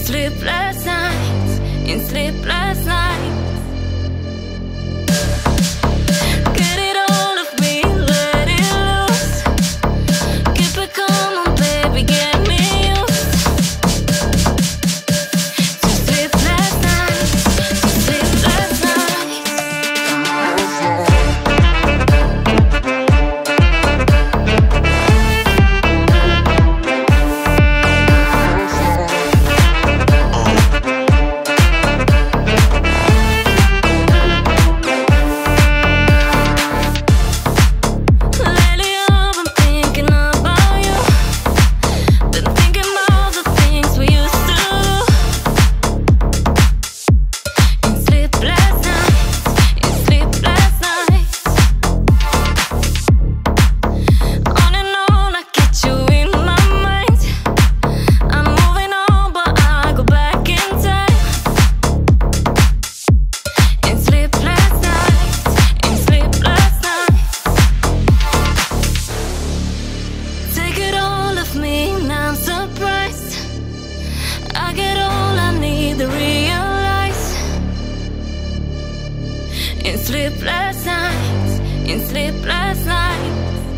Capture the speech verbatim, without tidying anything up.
sleepless nights, in sleepless nights. Get it all of me, let it loose. Keep it calm on, baby, get me used to sleepless nights, to sleepless nights. Lately I've been thinking about you. Been thinking about the things we used to do. In sleepless nights, in sleepless nights. On and on I get you in my mind. I'm moving on but I go back in time. In sleepless nights, in sleepless nights. Take it all of me, now I'm surprised. I get all I need to realize. In sleepless nights, in sleepless nights.